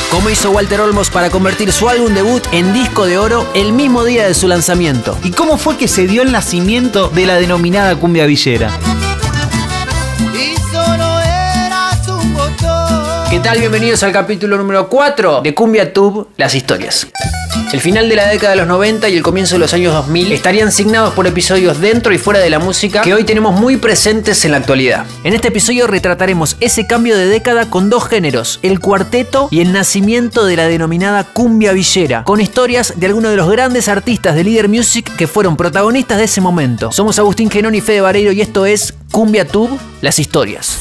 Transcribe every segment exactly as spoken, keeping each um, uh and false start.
Cómo hizo Walter Olmos para convertir su álbum debut en disco de oro el mismo día de su lanzamiento. ¿Y cómo fue que se dio el nacimiento de la denominada cumbia villera? ¿Qué tal? Bienvenidos al capítulo número cuatro de Cumbia Tube, las historias. El final de la década de los noventa y el comienzo de los años dos mil estarían signados por episodios dentro y fuera de la música que hoy tenemos muy presentes en la actualidad. En este episodio retrataremos ese cambio de década con dos géneros, el cuarteto y el nacimiento de la denominada cumbia villera, con historias de algunos de los grandes artistas de Líder Music que fueron protagonistas de ese momento. Somos Agustín Genón y Fede Vareiro y esto es Cumbia Tube, las historias.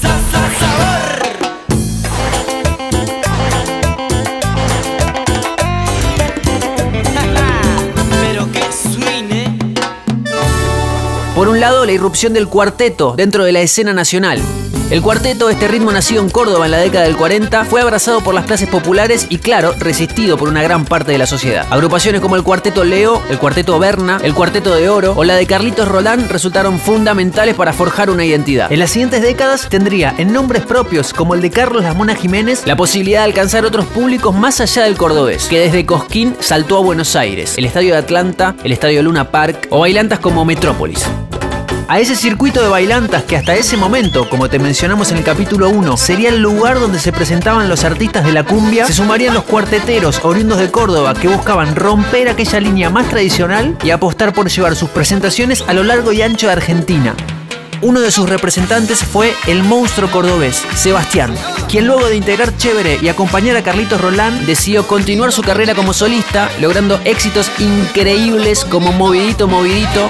Por un lado, la irrupción del cuarteto dentro de la escena nacional. El cuarteto, este ritmo nacido en Córdoba en la década del cuarenta, fue abrazado por las clases populares y, claro, resistido por una gran parte de la sociedad. Agrupaciones como el Cuarteto Leo, el Cuarteto Berna, el Cuarteto de Oro o la de Carlitos Roldán resultaron fundamentales para forjar una identidad. En las siguientes décadas tendría, en nombres propios como el de Carlos La Mona Jiménez, la posibilidad de alcanzar otros públicos más allá del cordobés, que desde Cosquín saltó a Buenos Aires, el Estadio de Atlanta, el Estadio Luna Park o bailantas como Metrópolis. A ese circuito de bailantas que hasta ese momento, como te mencionamos en el capítulo uno, sería el lugar donde se presentaban los artistas de la cumbia, se sumarían los cuarteteros oriundos de Córdoba que buscaban romper aquella línea más tradicional y apostar por llevar sus presentaciones a lo largo y ancho de Argentina. Uno de sus representantes fue el monstruo cordobés, Sebastián, quien luego de integrar Chévere y acompañar a Carlitos Roldán, decidió continuar su carrera como solista, logrando éxitos increíbles como Movidito, Movidito,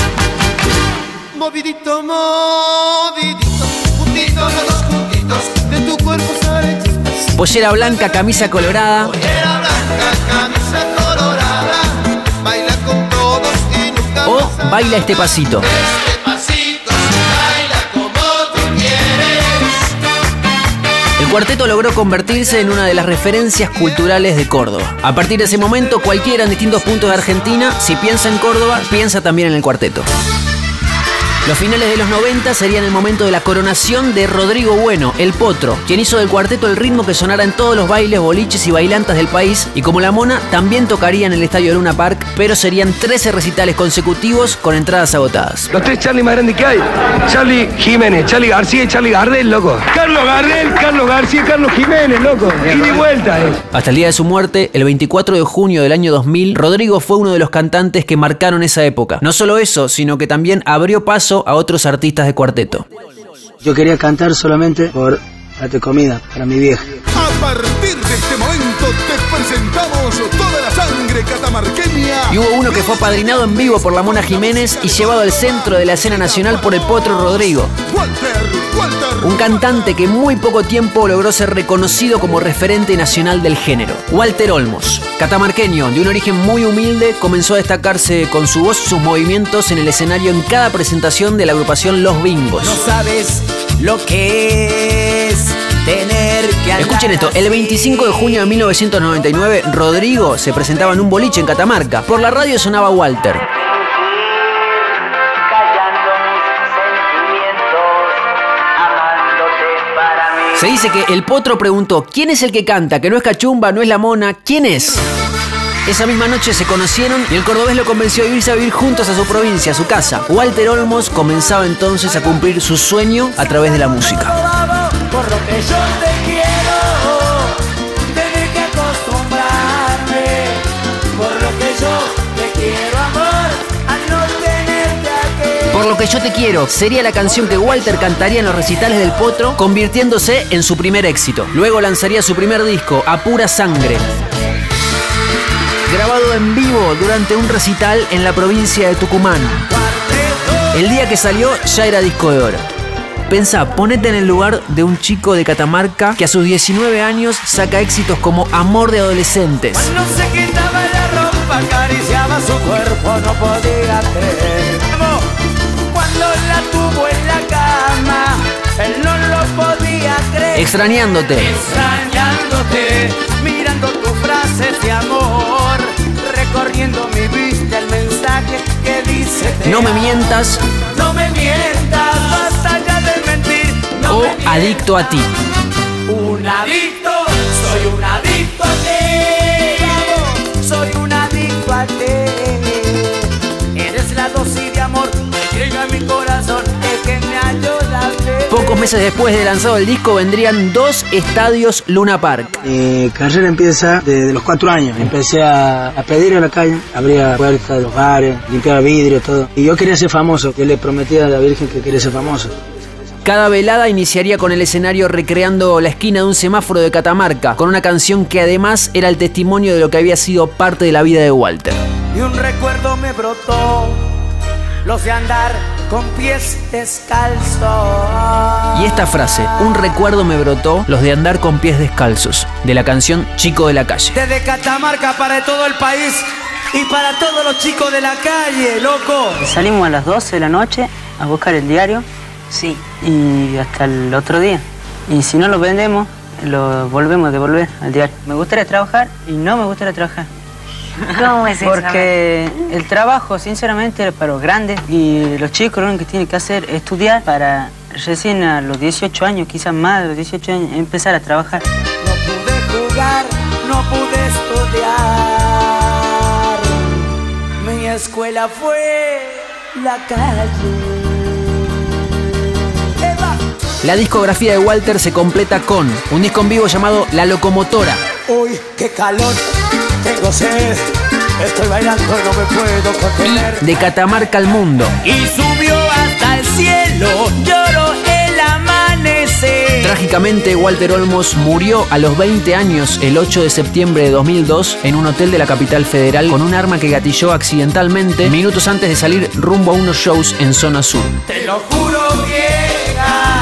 Movidito, movidito, juntitos los dos juntitos, de tu cuerpo sale chispas. Pollera Blanca, Camisa Colorada, Pollera blanca, camisa colorada, baila con todos y nunca o pasa. Baila este pasito. Este pasito, baila como tú quieres. El cuarteto logró convertirse en una de las referencias culturales de Córdoba. A partir de ese momento, cualquiera en distintos puntos de Argentina, si piensa en Córdoba, piensa también en el cuarteto. Los finales de los noventa serían el momento de la coronación de Rodrigo Bueno, el Potro, quien hizo del cuarteto el ritmo que sonara en todos los bailes, boliches y bailantas del país, y como La Mona también tocaría en el Estadio Luna Park, pero serían trece recitales consecutivos con entradas agotadas. Los tres Charlie más grandes que hay: Charlie Jiménez, Charlie García y Charlie Gardel, loco. Carlos Gardel, Carlos García, Carlos Jiménez, loco. Y de vuelta es. Hasta el día de su muerte, el veinticuatro de junio del año dos mil, Rodrigo fue uno de los cantantes que marcaron esa época. No solo eso, sino que también abrió paso a otros artistas de cuarteto. Yo quería cantar solamente por date comida para mi vieja. A partir de este momento te presentamos toda la sangre catamarqueña. Y hubo uno que fue apadrinado en vivo por La Mona Jiménez y llevado al centro de la escena nacional por el Potro Rodrigo. Walter, Walter. Un cantante que en muy poco tiempo logró ser reconocido como referente nacional del género. Walter Olmos, catamarqueño de un origen muy humilde, comenzó a destacarse con su voz y sus movimientos en el escenario en cada presentación de la agrupación Los Bingos. No sabes lo que es tener que andar. Escuchen esto, el veinticinco de junio de mil novecientos noventa y nueve, Rodrigo se presentaba en un boliche en Catamarca. Por la radio sonaba Walter. Se dice que el Potro preguntó: ¿quién es el que canta? Que no es Cachumba, no es La Mona, ¿quién es? Esa misma noche se conocieron y el cordobés lo convenció a irse a vivir juntos a su provincia, a su casa. Walter Olmos comenzaba entonces a cumplir su sueño a través de la música. Por lo que yo te quiero, tener que acostumbrarme. Por lo que yo te quiero, amor, a no tenerte aquí. Por lo que yo te quiero sería la canción que Walter cantaría en los recitales del Potro, convirtiéndose en su primer éxito. Luego lanzaría su primer disco, A Pura Sangre, grabado en vivo durante un recital en la provincia de Tucumán. El día que salió ya era disco de oro. Pensá, ponete en el lugar de un chico de Catamarca que a sus diecinueve años saca éxitos como Amor de Adolescentes. Cuando se quitaba la ropa, acariciaba su cuerpo, no podía creer. Cuando la tuvo en la cama, él no lo podía creer. Extrañándote. Extrañándote, mirando tus frases de amor, recorriendo mi vista el mensaje que dice: No me mientas. No me mientas, basta ya de mentir. No o me mientas. Adicto a ti. Un adicto, soy un adicto que me ayudaste. Pocos meses después de lanzado el disco vendrían dos estadios Luna Park. Mi carrera empieza desde los cuatro años. Empecé a, a pedir en la calle, abría puertas de los bares, limpiaba vidrio, todo. Y yo quería ser famoso. Yo le prometí a la Virgen que quería ser famoso. Cada velada iniciaría con el escenario recreando la esquina de un semáforo de Catamarca, con una canción que además era el testimonio de lo que había sido parte de la vida de Walter. Y un recuerdo me brotó, los de andar con pies descalzos. Y esta frase, un recuerdo me brotó, los de andar con pies descalzos, de la canción Chico de la Calle. Desde Catamarca para todo el país y para todos los chicos de la calle, loco. Salimos a las doce de la noche a buscar el diario. Sí. Y hasta el otro día. Y si no lo vendemos, lo volvemos a devolver al diario. Me gustaría trabajar y no me gustaría trabajar. ¿Cómo es eso? Porque el trabajo, sinceramente, es para los grandes. Y los chicos lo único que tienen que hacer es estudiar para recién a los dieciocho años, quizás más de los dieciocho años, empezar a trabajar. No pude jugar, no pude estudiar. Mi escuela fue la calle. La discografía de Walter se completa con un disco en vivo llamado La Locomotora. Uy, qué calor, tengo sed, estoy bailando, no me puedo contener. Y De Catamarca al Mundo. Y subió hasta el cielo, lloró el amanecer. Trágicamente, Walter Olmos murió a los veinte años el ocho de septiembre de dos mil dos en un hotel de la capital federal con un arma que gatilló accidentalmente minutos antes de salir rumbo a unos shows en zona sur. Te lo juro, vieja.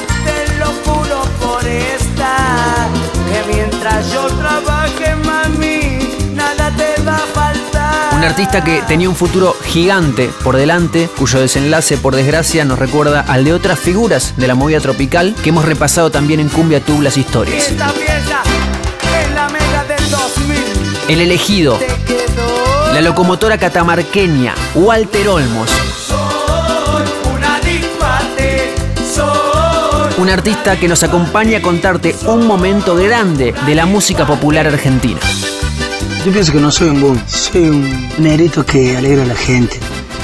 Yo trabaje, mami, nada te va a faltar. Un artista que tenía un futuro gigante por delante, cuyo desenlace, por desgracia, nos recuerda al de otras figuras de la movida tropical que hemos repasado también en Cumbia Tube las historias. Esta pieza es la mega del dos mil. El elegido, la locomotora catamarqueña, Walter Olmos. Soy un adicto a ti, soy. Un artista que nos acompaña a contarte un momento grande de la música popular argentina. Yo pienso que no soy un boom, soy un negrito que alegra a la gente.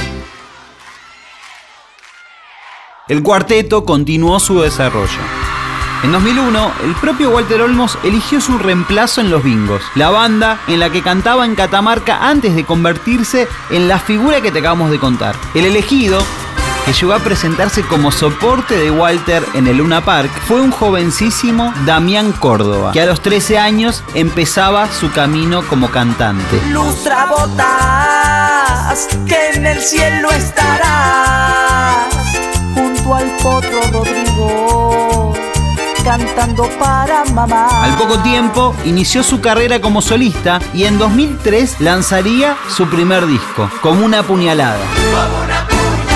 El cuarteto continuó su desarrollo. En dos mil uno, el propio Walter Olmos eligió su reemplazo en Los Bingos, la banda en la que cantaba en Catamarca antes de convertirse en la figura que te acabamos de contar. El elegido, que llegó a presentarse como soporte de Walter en el Luna Park, fue un jovencísimo Damián Córdoba, que a los trece años empezaba su camino como cantante. Lustra botas, que en el cielo estarás, junto al potro Rodrigo, cantando para mamá. Al poco tiempo inició su carrera como solista y en dos mil tres lanzaría su primer disco, Como una puñalada. Como una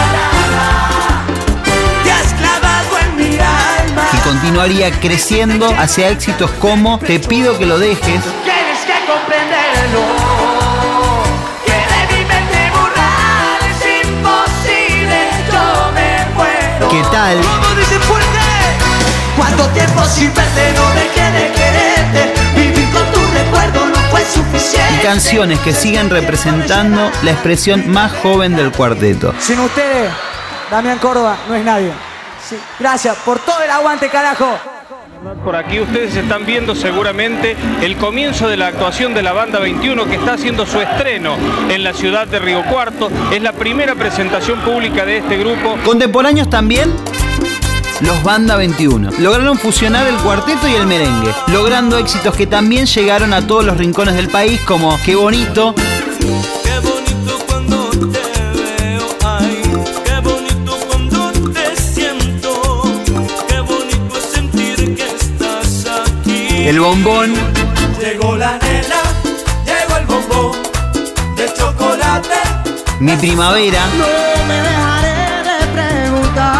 y continuaría creciendo hacia éxitos como Te pido que lo dejes. Tienes que comprenderlo, que de mi mente borrar es imposible, yo me muero. ¿Qué tal? ¿Cómo dice fuerte? ¿Cuánto tiempo sin verte no dejé de quererte? Vivir con tu recuerdo no fue suficiente. Y canciones que siguen representando la expresión más joven del cuarteto. Sin ustedes, Damián Córdoba no es nadie. Sí, gracias por todo el aguante, carajo. Por aquí ustedes están viendo seguramente el comienzo de la actuación de la Banda veintiuno, que está haciendo su estreno en la ciudad de Río Cuarto. Es la primera presentación pública de este grupo. Contemporáneos también, los Banda veintiuno. Lograron fusionar el cuarteto y el merengue, logrando éxitos que también llegaron a todos los rincones del país, como Qué bonito. El bombón. Llegó la nena, llegó el bombón de chocolate. Mi primavera. No me dejaré de preguntar.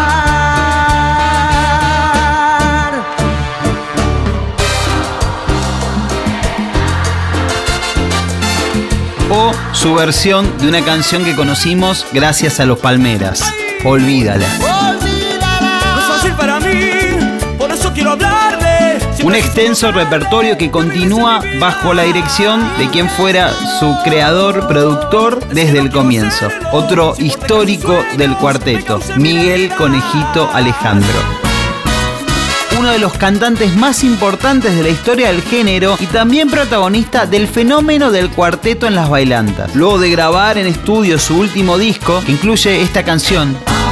O su versión de una canción que conocimos gracias a los Palmeras, Olvídala. Olvídala. No es fácil para mí, por eso quiero hablarle. Un extenso repertorio que continúa bajo la dirección de quien fuera su creador, productor desde el comienzo. Otro histórico del cuarteto, Miguel Conejito Alejandro. Uno de los cantantes más importantes de la historia del género y también protagonista del fenómeno del cuarteto en las bailantas. Luego de grabar en estudio su último disco, que incluye esta canción,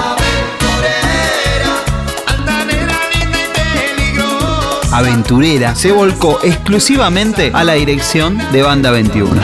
Aventurera, se volcó exclusivamente a la dirección de Banda veintiuno.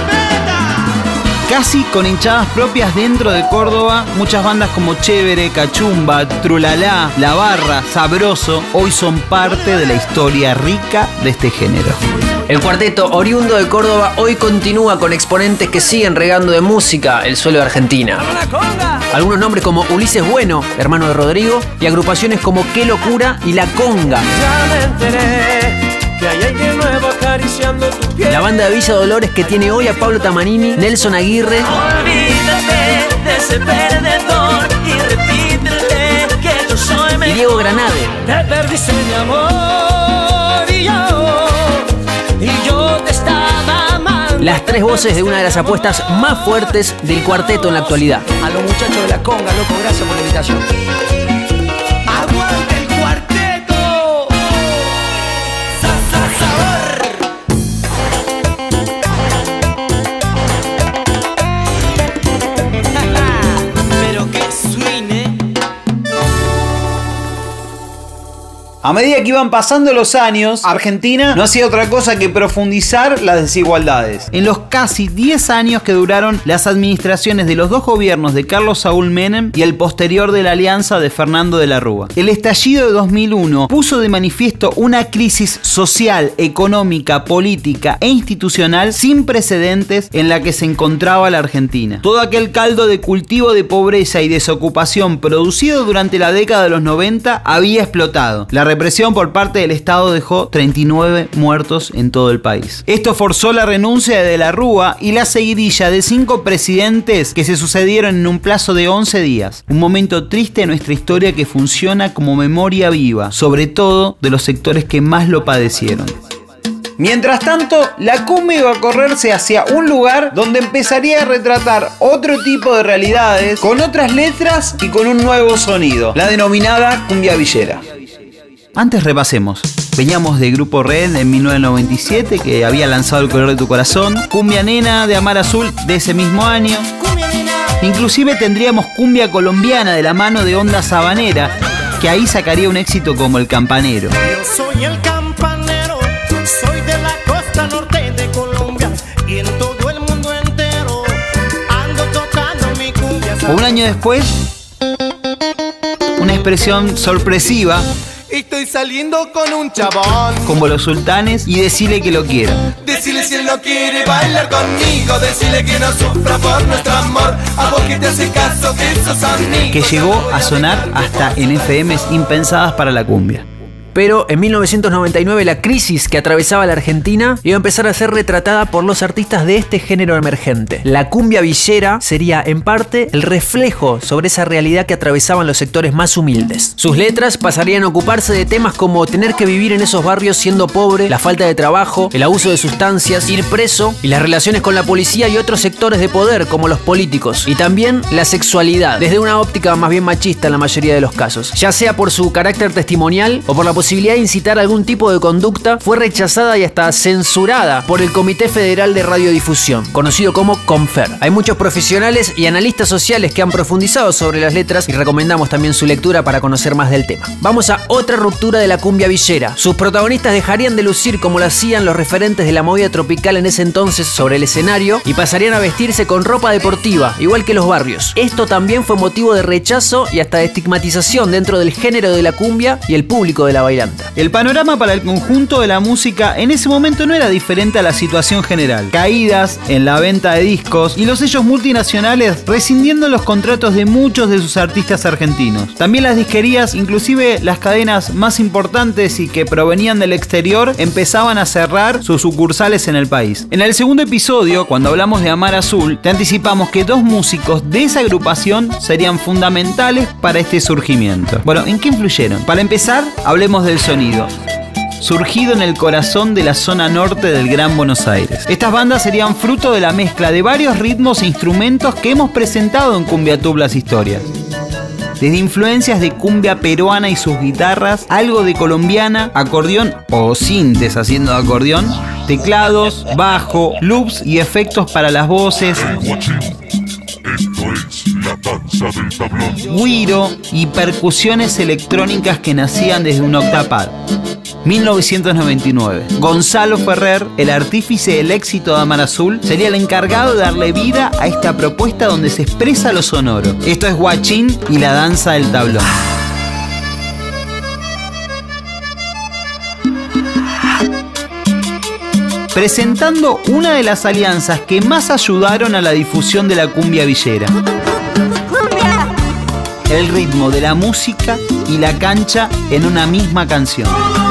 Casi con hinchadas propias dentro de Córdoba, muchas bandas como Chévere, Cachumba, Trulalá, La Barra, Sabroso, hoy son parte de la historia rica de este género. El cuarteto oriundo de Córdoba hoy continúa con exponentes que siguen regando de música el suelo de Argentina. Algunos nombres como Ulises Bueno, hermano de Rodrigo, y agrupaciones como Qué Locura y La Conga. Ya me enteré que hay alguien nuevo acariciando tu piel. La banda de Villa Dolores que tiene hoy a Pablo Tamanini, Nelson Aguirre. Olvídate de ese perdedor y repítete que yo soy mejor. Y Diego Granade. Te perdiste mi amor y yo, y yo te estaba amando. Las tres voces de una de las apuestas más fuertes del cuarteto en la actualidad. A los muchachos de La Conga, loco, gracias por la invitación. ¡Aguante el cuarteto! Pero que suene. A medida que iban pasando los años, Argentina no hacía otra cosa que profundizar las desigualdades. En los casi diez años que duraron las administraciones de los dos gobiernos de Carlos Saúl Menem y el posterior de la alianza de Fernando de la Rúa. El estallido de dos mil uno puso de manifiesto una crisis social, económica, política e institucional sin precedentes en la que se encontraba la Argentina. Todo aquel caldo de cultivo de pobreza y desocupación producido durante la década de los noventa había explotado. La represión por parte del Estado dejó treinta y nueve muertos en todo el país. Esto forzó la renuncia de De la Rúa y la seguidilla de cinco presidentes que se sucedieron en un plazo de once días. Un momento triste en nuestra historia que funciona como memoria viva, sobre todo de los sectores que más lo padecieron. Mientras tanto, la cumbia iba a correrse hacia un lugar donde empezaría a retratar otro tipo de realidades, con otras letras y con un nuevo sonido, la denominada cumbia villera. Antes repasemos. Veníamos de Grupo Red en mil novecientos noventa y siete, que había lanzado El Color de tu Corazón, Cumbia Nena de Amar Azul de ese mismo año. Inclusive tendríamos Cumbia Colombiana de la mano de Onda Sabanera, que ahí sacaría un éxito como El Campanero. Yo soy el campanero, soy de la costa norte de Colombia y en todo el mundo entero ando tocando mi cumbia. O un año después, una expresión sorpresiva. Estoy saliendo con un chabón, como Los Sultanes y Decile que lo quiero. Decile si él no quiere bailar conmigo, decile que no sufra por nuestro amor. A vos que te hace caso que sos amigo. Que llegó a sonar hasta en F Ms impensadas para la cumbia. Pero en mil novecientos noventa y nueve la crisis que atravesaba la Argentina iba a empezar a ser retratada por los artistas de este género emergente. La cumbia villera sería en parte el reflejo sobre esa realidad que atravesaban los sectores más humildes. Sus letras pasarían a ocuparse de temas como tener que vivir en esos barrios siendo pobre, la falta de trabajo, el abuso de sustancias, ir preso y las relaciones con la policía y otros sectores de poder como los políticos. Y también la sexualidad, desde una óptica más bien machista en la mayoría de los casos. Ya sea por su carácter testimonial o por la posibilidad de incitar algún tipo de conducta, fue rechazada y hasta censurada por el Comité Federal de Radiodifusión, conocido como Confer. Hay muchos profesionales y analistas sociales que han profundizado sobre las letras y recomendamos también su lectura para conocer más del tema. Vamos a otra ruptura de la cumbia villera. Sus protagonistas dejarían de lucir como lo hacían los referentes de la movida tropical en ese entonces sobre el escenario y pasarían a vestirse con ropa deportiva, igual que los barrios. Esto también fue motivo de rechazo y hasta de estigmatización dentro del género de la cumbia y el público de la bailanta. El panorama para el conjunto de la música en ese momento no era diferente a la situación general. Caídas en la venta de discos y los sellos multinacionales rescindiendo los contratos de muchos de sus artistas argentinos. También las disquerías, inclusive las cadenas más importantes y que provenían del exterior, empezaban a cerrar sus sucursales en el país. En el segundo episodio, cuando hablamos de Amar Azul, te anticipamos que dos músicos de esa agrupación serían fundamentales para este surgimiento. Bueno, ¿en qué influyeron? Para empezar, hablemos del sonido. surgido en el corazón de la zona norte del Gran Buenos Aires. Estas bandas serían fruto de la mezcla de varios ritmos e instrumentos que hemos presentado en Cumbiatub Las Historias. Desde influencias de cumbia peruana y sus guitarras, algo de colombiana, acordeón o sintes haciendo de acordeón, teclados, bajo, loops y efectos para las voces, güiro y percusiones electrónicas que nacían desde un octapad. mil novecientos noventa y nueve. Gonzalo Ferrer, el artífice del éxito de Amar Azul, sería el encargado de darle vida a esta propuesta donde se expresa lo sonoro. Esto es Guachín y la danza del tablón. Presentando una de las alianzas que más ayudaron a la difusión de la cumbia villera. El ritmo de la música y la cancha en una misma canción.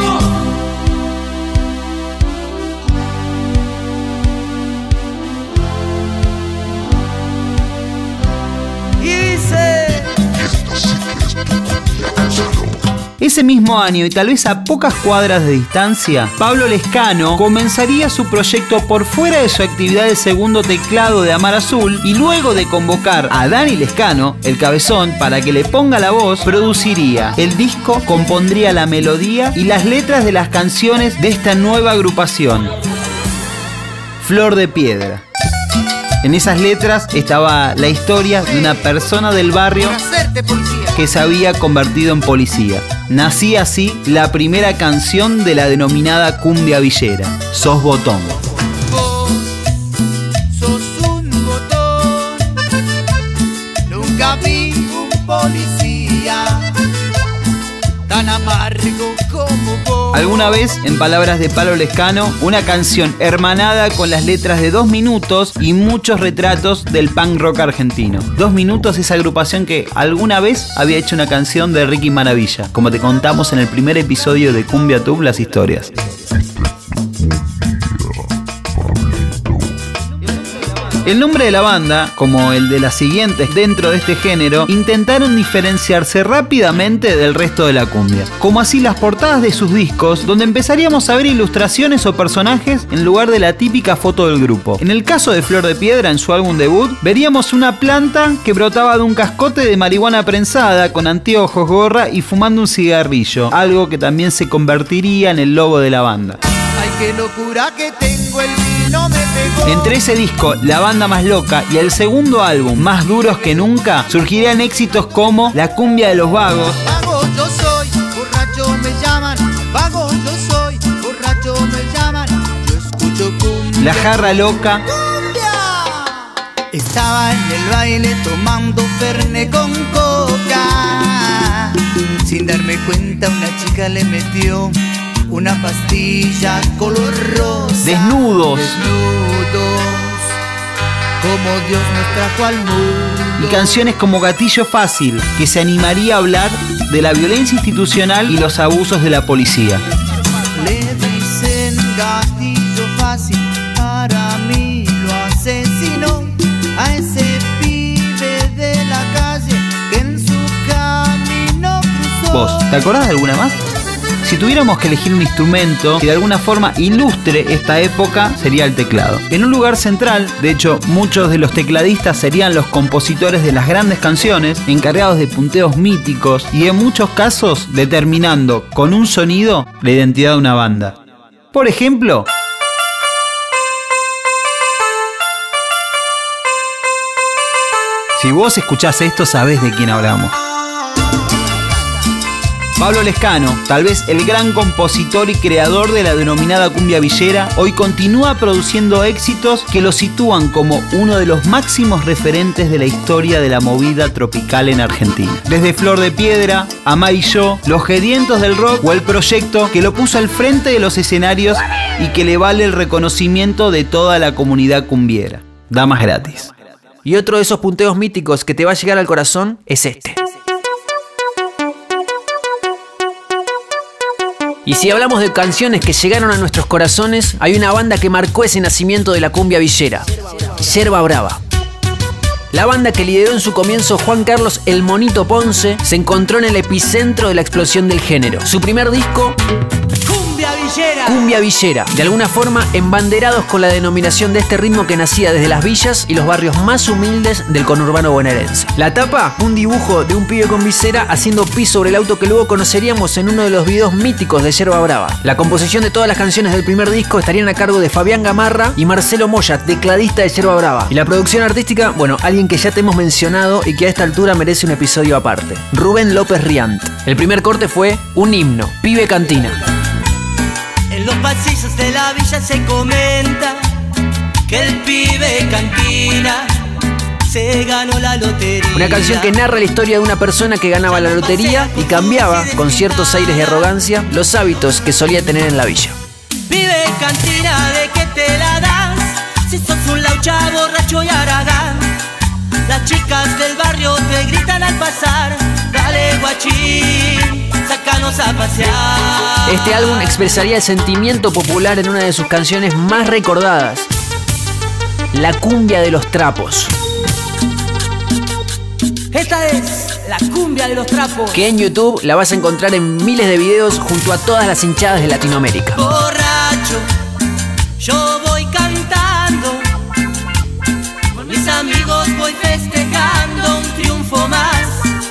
Ese mismo año, y tal vez a pocas cuadras de distancia, Pablo Lescano comenzaría su proyecto por fuera de su actividad de segundo teclado de Amar Azul, y luego de convocar a Dani Lescano, el cabezón, para que le ponga la voz, produciría el disco, compondría la melodía y las letras de las canciones de esta nueva agrupación, Flor de Piedra. En esas letras estaba la historia de una persona del barrio que se había convertido en policía. Nacía así la primera canción de la denominada cumbia villera, Sos Botón. Vos sos un botón, nunca vi un policía tan amargo como vos. Alguna vez, en palabras de Pablo Lescano, una canción hermanada con las letras de Dos Minutos y muchos retratos del punk rock argentino. Dos Minutos, esa agrupación que alguna vez había hecho una canción de Ricky Maravilla, como te contamos en el primer episodio de Cumbiatub Las Historias. El nombre de la banda, como el de las siguientes dentro de este género, intentaron diferenciarse rápidamente del resto de la cumbia, como así las portadas de sus discos, donde empezaríamos a ver ilustraciones o personajes en lugar de la típica foto del grupo. En el caso de Flor de Piedra, en su álbum debut, veríamos una planta que brotaba de un cascote de marihuana prensada, con anteojos, gorra y fumando un cigarrillo, algo que también se convertiría en el logo de la banda. Ay, qué locura que tengo, el vino me pegó. Entre ese disco, La Banda Más Loca, y el segundo álbum, Más Duros que Nunca, surgirían éxitos como La Cumbia de los Vagos, Vago yo soy, borracho me llaman. Vago yo soy, borracho me llaman. Yo escucho cumbia. La Jarra Loca, ¡Cumbia! Estaba en el baile tomando Fernet con coca. Sin darme cuenta una chica le metió una pastilla color rosa. Desnudos, Desnudos, como Dios nos trajo al mundo. y canciones como Gatillo Fácil, que se animaría a hablar de la violencia institucional y los abusos de la policía. Le dicen gatillo fácil, para mí lo asesinó. A ese pibe de la calle que en su camino cruzó. ¿Vos, te acordás de alguna más? Si tuviéramos que elegir un instrumento que de alguna forma ilustre esta época, sería el teclado. En un lugar central, de hecho, muchos de los tecladistas serían los compositores de las grandes canciones, encargados de punteos míticos y en muchos casos determinando con un sonido la identidad de una banda. Por ejemplo, si vos escuchás esto, sabés de quién hablamos. Pablo Lescano, tal vez el gran compositor y creador de la denominada cumbia villera, hoy continúa produciendo éxitos que lo sitúan como uno de los máximos referentes de la historia de la movida tropical en Argentina. Desde Flor de Piedra, Amar y Yo, Los Gedientos del Rock o el proyecto que lo puso al frente de los escenarios y que le vale el reconocimiento de toda la comunidad cumbiera. Damas gratis. Y otro de esos punteos míticos que te va a llegar al corazón es este. Y si hablamos de canciones que llegaron a nuestros corazones, hay una banda que marcó ese nacimiento de la cumbia villera, Yerba Brava. La banda que lideró en su comienzo Juan Carlos El Monito Ponce se encontró en el epicentro de la explosión del género. Su primer disco cumbia villera. Cumbia villera, de alguna forma embanderados con la denominación de este ritmo que nacía desde las villas y los barrios más humildes del conurbano bonaerense. La tapa, un dibujo de un pibe con visera haciendo pis sobre el auto que luego conoceríamos en uno de los videos míticos de Yerba Brava. La composición de todas las canciones del primer disco estarían a cargo de Fabián Gamarra y Marcelo Moya, tecladista de Yerba Brava. Y la producción artística, bueno, alguien que ya te hemos mencionado y que a esta altura merece un episodio aparte: Rubén López Riant. El primer corte fue un himno, Pibe Cantina. En los pasillos de la villa se comenta que el pibe cantina se ganó la lotería. Una canción que narra la historia de una persona que ganaba la lotería y cambiaba, con ciertos aires de arrogancia, los hábitos que solía tener en la villa. Pibe cantina, ¿de qué te la das? Si sos un laucha, borracho y haragán. Las chicas del barrio te gritan al pasar: dale guachín, sácanos a pasear. Este álbum expresaría el sentimiento popular en una de sus canciones más recordadas: La cumbia de los trapos. Esta es la cumbia de los trapos, que en YouTube la vas a encontrar en miles de videos junto a todas las hinchadas de Latinoamérica. Borracho, yo voy cantando, con mis amigos voy festejando un triunfo más.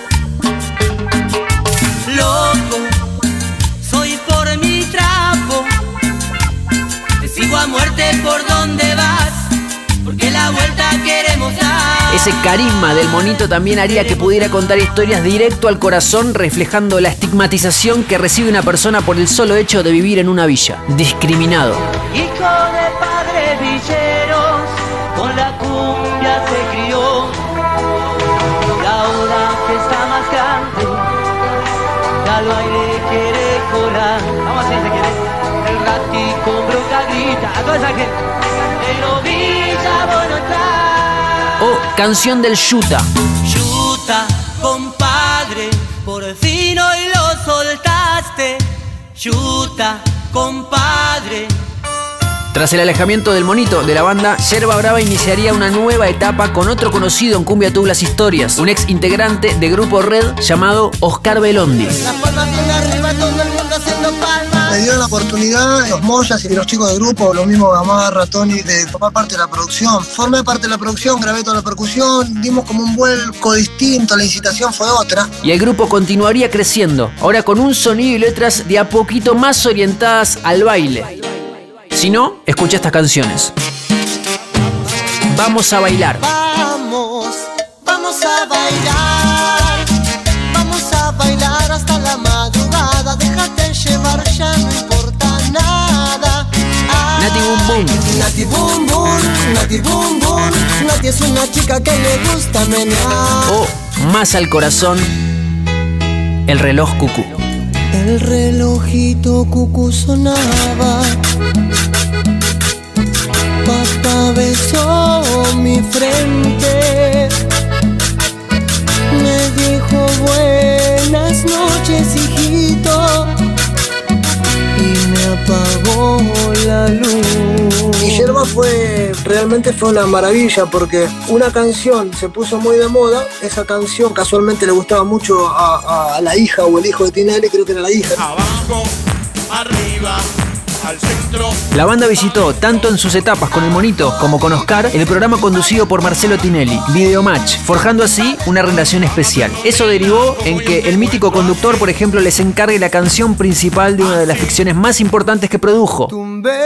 Loco, soy por mi trapo, te sigo a muerte por donde vas, porque la vuelta queremos dar. Ese carisma del monito también haría que pudiera contar historias directo al corazón, reflejando la estigmatización que recibe una persona por el solo hecho de vivir en una villa. Discriminado. Hijo de padres villeros, con la cumbia se crió, y ahora que está más grande, ya lo aire quiere colar. Vamos a ver si quiere. El ratico broca grita a toda esa gente: pero Villa Bonotá. O canción del Yuta. Yuta, compadre, por fin hoy lo soltaste. Yuta, compadre. Tras el alejamiento del monito de la banda, Yerba Brava iniciaría una nueva etapa con otro conocido en Cumbia Tuvo las Historias, un ex integrante de Grupo Red llamado Oscar Belondi. Las palmas bien arriba, todo el mundo haciendo palmas. Me dieron la oportunidad, los Moyas y los chicos del grupo, lo mismo Gamarra, Tony, de formar parte de la producción. Formé parte de la producción, grabé toda la percusión, dimos como un vuelco distinto, la incitación fue otra. Y el grupo continuaría creciendo, ahora con un sonido y letras de a poquito más orientadas al baile. Si no, escucha estas canciones. Vamos a bailar. Vamos, vamos a bailar. Vamos a bailar hasta la madrugada. Déjate llevar, ya no importa nada. Ah, Nati Boom Boom. Nati Boom Boom, Nati Boom Boom. Nati es una chica que le gusta menear. O más al corazón, el reloj cucú. El relojito cucú sonaba. Papá besó mi frente, me dijo buenas noches, hijito, y me apagó la luz. Y Yerba fue, realmente fue una maravilla porque una canción se puso muy de moda, esa canción casualmente le gustaba mucho a, a, a la hija o el hijo de Tinelli, creo que era la hija. Abajo, arriba, al centro. La banda visitó, tanto en sus etapas con el monito como con Oscar, el programa conducido por Marcelo Tinelli, Video Match, forjando así una relación especial. Eso derivó en que el mítico conductor, por ejemplo, les encargue la canción principal de una de las ficciones más importantes que produjo: Tumbero.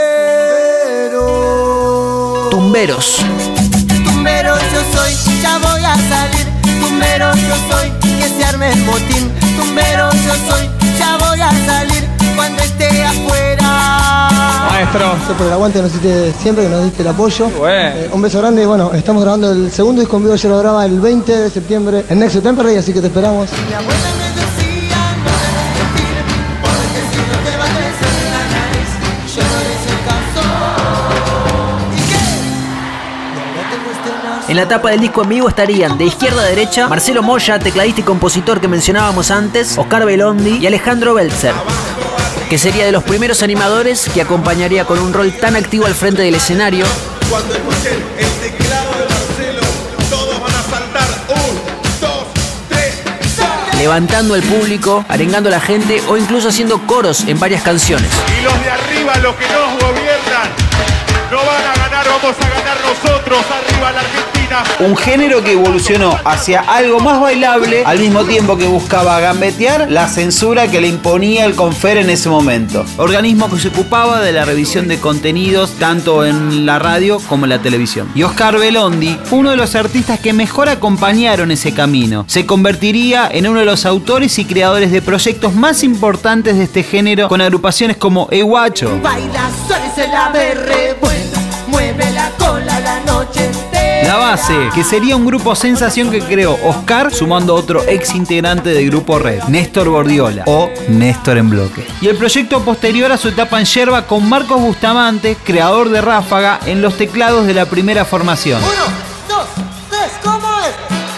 Tumberos. Tumbero yo soy, ya voy a salir. Tumbero yo soy, que se arme el motín. Tumbero yo soy, ya voy a salir cuando esté afuera. Maestro. Gracias por el aguante, nos hiciste siempre, que nos diste el apoyo. Bueno. Eh, un beso grande y bueno, estamos grabando el segundo disco en vivo de Yerba Brava el veinte de septiembre en Nexo Temperley, así que te esperamos. Mi abuela me decía, no debes mentir, porque si no te va a crecer la nariz. Yo no le hice caso. ¿Y qué? Y ahora te cuestionas. En la tapa del disco en vivo estarían, de izquierda a derecha, Marcelo Moya, tecladista y compositor que mencionábamos antes, Oscar Belondi y Alejandro Belzer, que sería de los primeros animadores que acompañaría con un rol tan activo al frente del escenario. Cuando escuchen el teclado de Marcelo, todos van a saltar. Un, dos, tres, ¡sal! levantando al público, arengando a la gente o incluso haciendo coros en varias canciones. Y los de arriba, los que nos gobiernan, no van a ganar, vamos a ganar nosotros. Arriba la Argentina. Un género que evolucionó hacia algo más bailable al mismo tiempo que buscaba gambetear la censura que le imponía el Confer en ese momento. Organismo que se ocupaba de la revisión de contenidos tanto en la radio como en la televisión. Y Oscar Belondi fue uno de los artistas que mejor acompañaron ese camino. Se convertiría en uno de los autores y creadores de proyectos más importantes de este género, con agrupaciones como Ey Guacho, Baila, suélese la berre buena, mueve la cola la noche entera. La Base, que sería un grupo sensación que creó Oscar sumando a otro ex integrante del grupo Red, Néstor Bordiola o Néstor en Bloque. Y el proyecto posterior a su etapa en Yerba con Marcos Bustamante, creador de Ráfaga, en los teclados de la primera formación. Uno, dos, tres, ¿cómo es?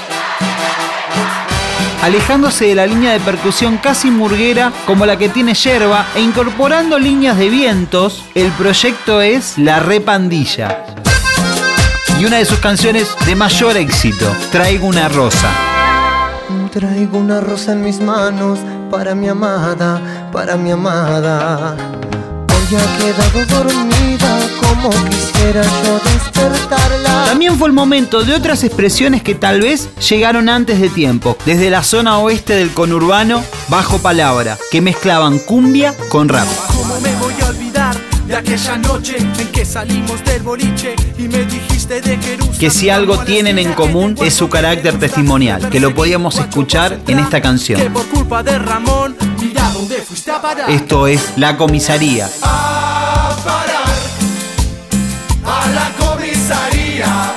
Alejándose de la línea de percusión casi murguera como la que tiene Yerba e incorporando líneas de vientos, el proyecto es La Repandilla. Y una de sus canciones de mayor éxito, Traigo una rosa. Traigo una rosa en mis manos para mi amada, para mi amada. Hoy ha quedado dormida como quisiera yo despertarla. También fue el momento de otras expresiones que tal vez llegaron antes de tiempo, desde la zona oeste del conurbano, Bajo Palabra, que mezclaban cumbia con rap. ¿Cómo me voy a olvidar de aquella noche en que salimos del boliche y me dijiste de Jerusalén? Que si algo tienen en común es su carácter testimonial, que lo podíamos escuchar en esta canción. Que por culpa de Ramón, mira dónde fuiste a parar. Esto es La Comisaría. A parar a la comisaría.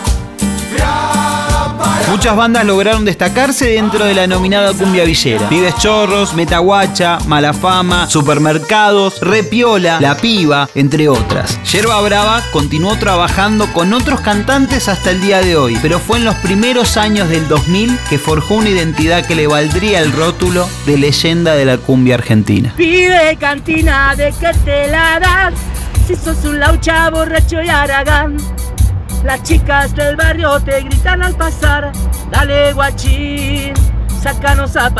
Muchas bandas lograron destacarse dentro de la denominada cumbia villera. Pibes Chorros, Metaguacha, Malafama, Supermercados, Repiola, La Piba, entre otras. Yerba Brava continuó trabajando con otros cantantes hasta el día de hoy, pero fue en los primeros años del dos mil que forjó una identidad que le valdría el rótulo de leyenda de la cumbia argentina. Pide cantina de que te la dan, si sos un laucha, borracho y haragán. Las chicas del barrio te gritan al pasar, dale guachín, sácanos a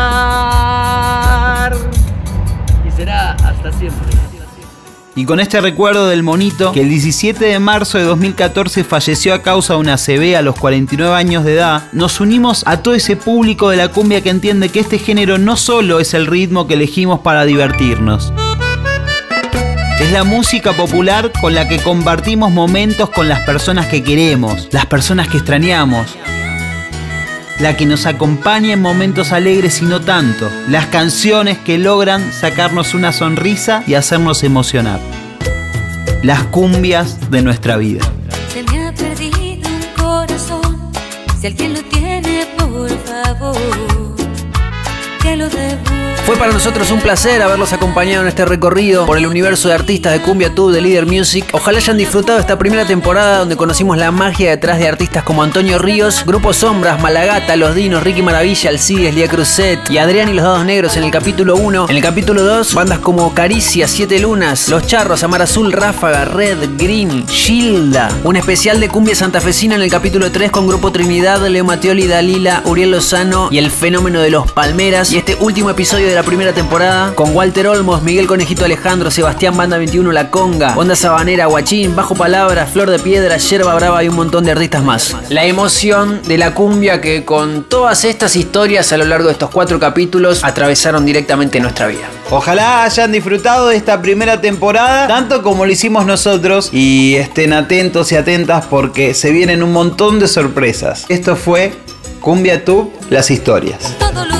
pasear. Y será hasta siempre. Y con este recuerdo del monito, que el diecisiete de marzo de dos mil catorce falleció a causa de una A C V a los cuarenta y nueve años de edad, nos unimos a todo ese público de la cumbia que entiende que este género no solo es el ritmo que elegimos para divertirnos. Es la música popular con la que compartimos momentos con las personas que queremos, las personas que extrañamos, la que nos acompaña en momentos alegres y no tanto, las canciones que logran sacarnos una sonrisa y hacernos emocionar, las cumbias de nuestra vida. Se me ha perdido un corazón, si alguien lo tiene, por favor, que lo devuelva. Fue para nosotros un placer haberlos acompañado en este recorrido por el universo de artistas de Cumbia Tube de Líder Music. Ojalá hayan disfrutado esta primera temporada donde conocimos la magia detrás de artistas como Antonio Ríos, Grupo Sombras, Malagata, Los Dinos, Ricky Maravilla, Alcides, Lía Cruzet y Adrián y los Dados Negros en el capítulo uno. En el capítulo dos, bandas como Caricia, Siete Lunas, Los Charros, Amar Azul, Ráfaga, Red, Green, Gilda. Un especial de cumbia santafesina en el capítulo tres con Grupo Trinidad, Leo Mattioli, Dalila, Uriel Lozano y el fenómeno de los Palmeras. Y este último episodio de la primera temporada con Walter Olmos, Miguel Conejito Alejandro, Sebastián Banda veintiuno, La Conga, Onda Sabanera, Guachín, Bajo Palabra, Flor de Piedra, Yerba Brava y un montón de artistas más. La emoción de la cumbia que con todas estas historias a lo largo de estos cuatro capítulos atravesaron directamente nuestra vida. Ojalá hayan disfrutado de esta primera temporada tanto como lo hicimos nosotros y estén atentos y atentas porque se vienen un montón de sorpresas. Esto fue Cumbia Tube, las historias. Todo lo